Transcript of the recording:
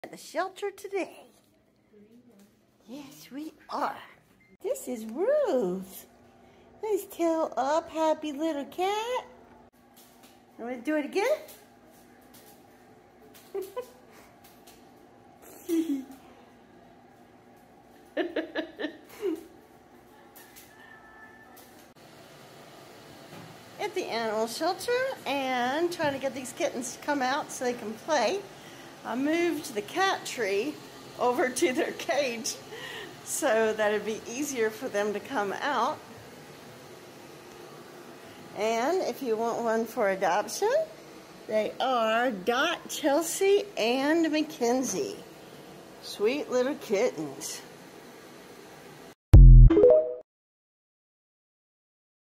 At the shelter today. Yes, we are. This is Ruth. Nice tail up, happy little cat. You want to do it again? At the animal shelter and trying to get these kittens to come out so they can play. I moved the cat tree over to their cage so that it'd be easier for them to come out. And if you want one for adoption, they are Dot, Chelsea, and Mackenzie. Sweet little kittens.